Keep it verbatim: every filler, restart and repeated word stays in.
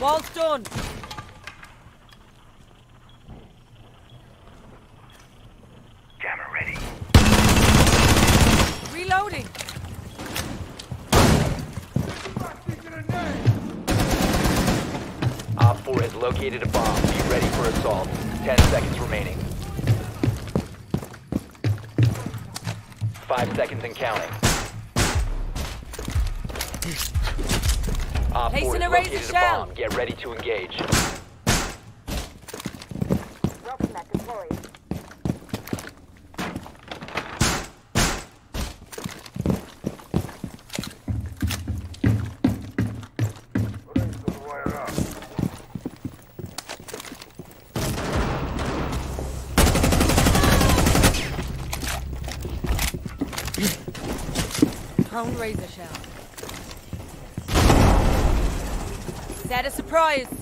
Wall's done. Jammer ready. Reloading. Op four has located a bomb. Be ready for assault. Ten seconds remaining. Five seconds and counting. Op Place four and has erase the located a shell. bomb. Get ready to engage. Prone razor shell. Set a surprise.